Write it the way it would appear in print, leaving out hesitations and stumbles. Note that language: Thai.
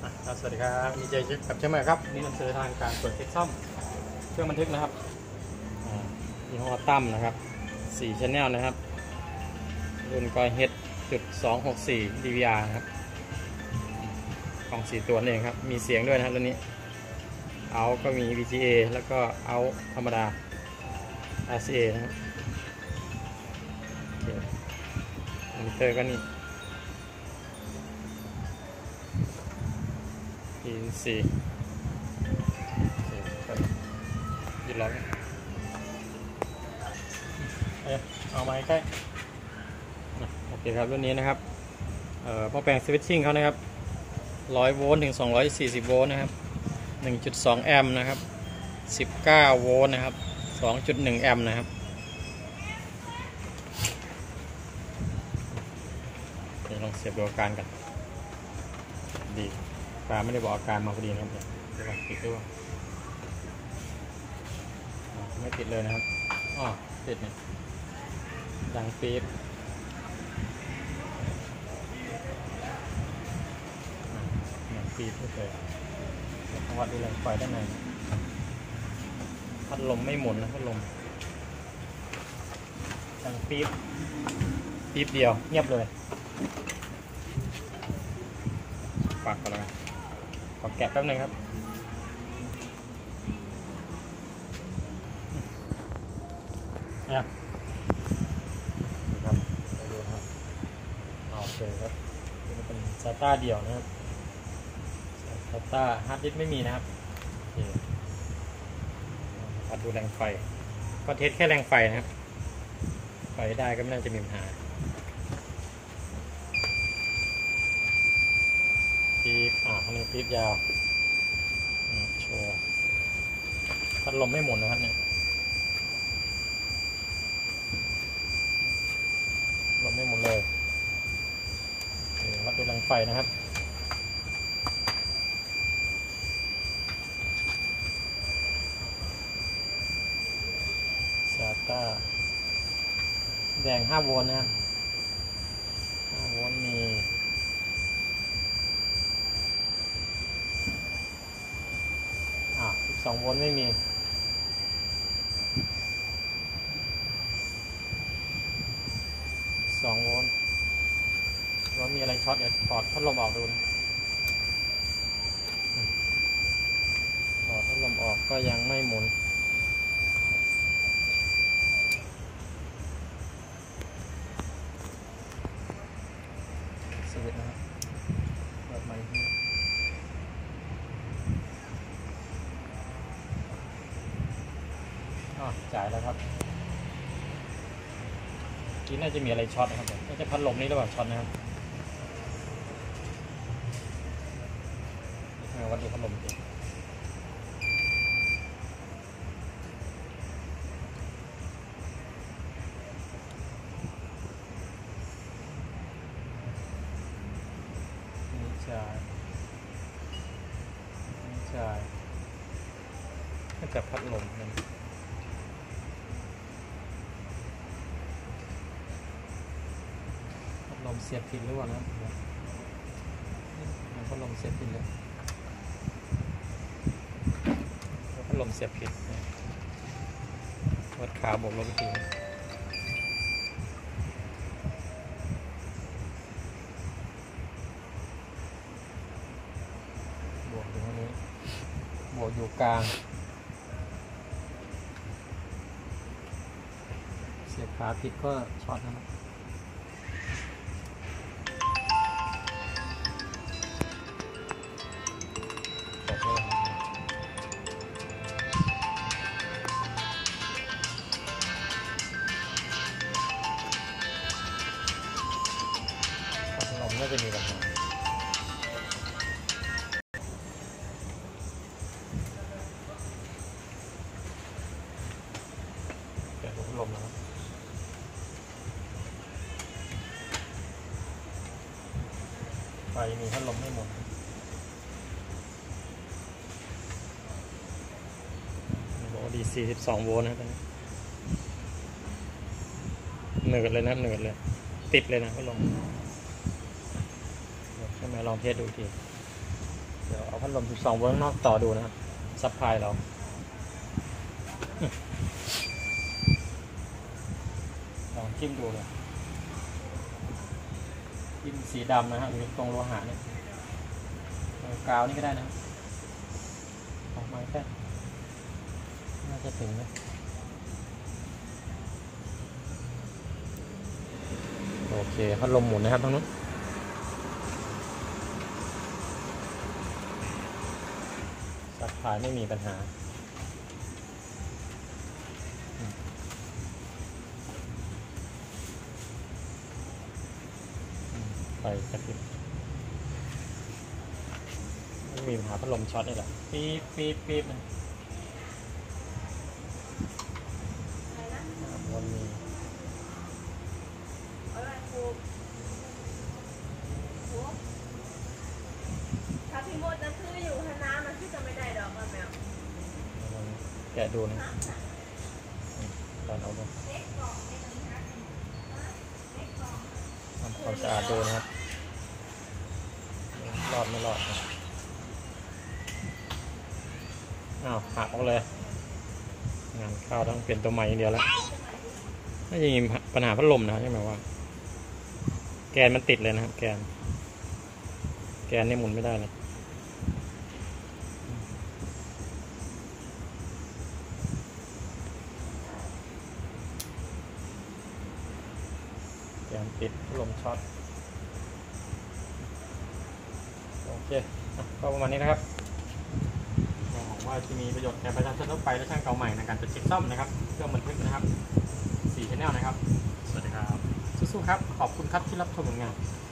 สวัสดีครับมีเจกับเช่นเคยครับนี่นำเสนอทางการตรวจเช็คซ่อมเครื่องบันทึกนะครับยี่ห้อตั้มนะครับ4 Channel นะครับรุ่นกอยเฮดจุด264 DVR ครับกล่อง4 ตัวเองครับมีเสียงด้วยนะครับรุ่นนี้เอาก็มี VGA แล้วก็เอาธรรมดา RCA นะครับมอนิเตอร์ก็นี่4หยุดล็อกเอามาใกล้โอเคครับรุ่นนี้นะครับหม้อแปลงสวิตชิ่งเขานะครับ100 โวลต์ถึง 240 โวลต์นะครับ 1.2 แอมป์นะครับ19 โวลต์นะครับ 2.1 แอมป์นะครับเดี๋ยวลองเสียบดูอาการกันดีฟ้าไม่ได้บอกอาการมาพอดีนะครับเดี๋ยวปิดด้วยไม่ติดเลยนะครับติดเนี่ยดังปี๊บปี๊บโอเควัดดูแรงไฟด้านในพัดลมไม่หมุนนะพัดลมดังปี๊บปี๊บเดียวเงียบเลยฝากก่อนแล้วกันขอแกะแป๊บนึงครับครับดูครับโอเคครับนี่เป็นซาต้าเดี่ยวนะครับซาต้าฮาร์ดดิสก์ไม่มีนะครับมาดูแรงไฟก็เทสแค่แรงไฟนะครับไฟได้ก็ไม่น่าจะมีปัญหาปี๊บข้างในปี๊บยาวโชว์พัดลมไม่หมุนนะครับเนี่ยลมไม่หมุนเลยวัดดูแรงไฟนะครับซาต้าแดง5 โวลต์นะครับ5 โวลต์มี12 โวลต์ไม่มี2 โวลต์แล้วมีอะไรช็อตเดี๋ยวถอดพัดลมออกดูนะถอดพัดลมออกก็ยังไม่หมุนสวิตช์นะครับเปิดไมค์จ่ายแล้วครับกินน่าจะมีอะไรช็อตนะครับน่าจะพัดลมนี่หรือเปล่าช็อตนะครับวัดดูพัดลมจริงจ่ายน่าจะพัดลมนั่นลมเสียบผิดหรือเปล่านะพัดลมเสียบผิดเลยพัดลมเสียบผิดวัดขาบวกลบทีบวกอยู่ตรงนี้บวกอยู่กลางเสียบขาผิดก็ช็อตนะครับน่าจะมีปัญหาเกิดลมแล้วไฟมีพัดลมไม่หมดบอกดี42 โวลต์นะตอนนี้เหนืดเลยนะเหนืดเลยติดเลยนะพัดลมใช่ไหมลองเทสดูทีเดี๋ยวเอาพัดลม12 โวลต์ข้างนอกต่อดูนะครับซัพพลายเราลองจิ้มดูเลยจิ้มสีดำนะครับอยู่ตรงโลหะเนี่ยกาวนี่ก็ได้นะครับออกมาแค่น่าจะถึงนะโอเคพัดลมหมุนนะครับทั้งนู้นซัพพลายไม่มีปัญหาไปกระพริบไม่มีปัญหาพัดลมช็อตนี่แหละปี๊บปี๊บปี๊บมันวนมีถ้าพี่โมดจะซื้ออยู่ถ้าน้ำมันที่จะไม่ได้ดอกแมวแกะดูนะตอนเอาลงทำความสะอาดดูนะครับรอดไม่รอดนะอ้าวหักออกเลยงานเข้าต้องเปลี่ยนตัวใหม่อย่างเดียวแล้วน่าจะมีปัญหาพัดลมนะใช่ไหมว่าแกนมันติดเลยนะครับแกนนี่หมุนไม่ได้เลยแกนติดพัดลมช็อตโอเคก็ประมาณนี้นะครับหวังว่าจะมีประโยชน์แก่ประชาชนทั่วไปและช่างเก่าใหม่ในการตรวจเช็คซ่อมนะครับเครื่องบันทึกนะครับ4 Channel นะครับสวัสดีครับสู้ๆครับขอบคุณครับที่รับชมผลงาน